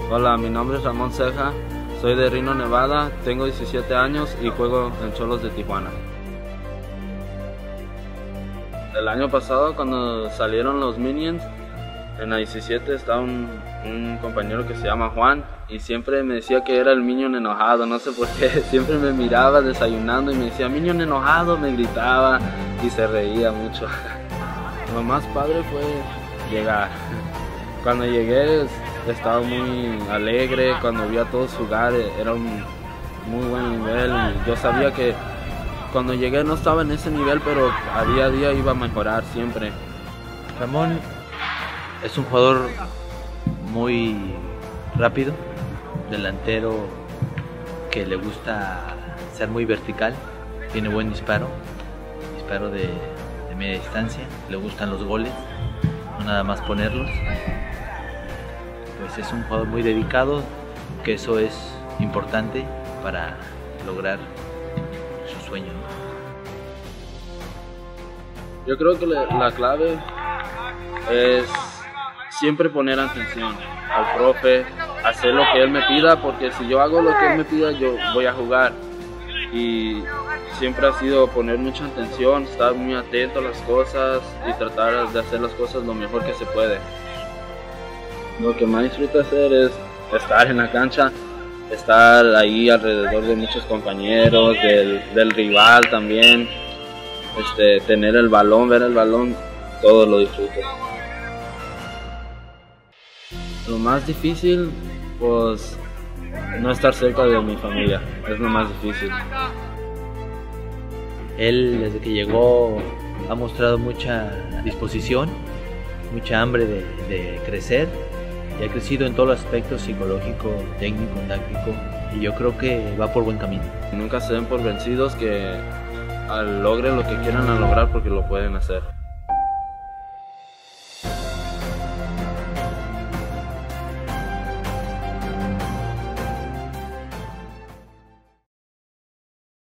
Hola, mi nombre es Ramón Ceja, soy de Reno, Nevada, tengo 17 años y juego en Xolos de Tijuana. El año pasado, cuando salieron los Minions, en la 17 estaba un compañero que se llama Juan y siempre me decía que era el Minion enojado, no sé por qué, siempre me miraba desayunando y me decía Minion enojado, me gritaba y se reía mucho. Lo más padre fue llegar. Cuando llegué estaba muy alegre, cuando vi a todos jugar era un muy buen nivel y yo sabía que cuando llegué no estaba en ese nivel, pero a día iba a mejorar siempre. Ramón es un jugador muy rápido, delantero que le gusta ser muy vertical, tiene buen disparo de media distancia, le gustan los goles, no nada más ponerlos. Pues es un jugador muy dedicado, que eso es importante para lograr su sueño, ¿no? Yo creo que la clave es siempre poner atención al profe, hacer lo que él me pida, porque si yo hago lo que él me pida, yo voy a jugar. Y siempre ha sido poner mucha atención, estar muy atento a las cosas y tratar de hacer las cosas lo mejor que se puede. Lo que más disfruto hacer es estar en la cancha, estar ahí alrededor de muchos compañeros, del rival también, tener el balón, ver el balón, todo lo disfruto. Lo más difícil, pues, no estar cerca de mi familia, es lo más difícil. Él, desde que llegó, ha mostrado mucha disposición, mucha hambre de crecer, y ha crecido en todos los aspectos: psicológico, técnico, táctico, y yo creo que va por buen camino. Nunca se den por vencidos, que logren lo que quieran lograr porque lo pueden hacer.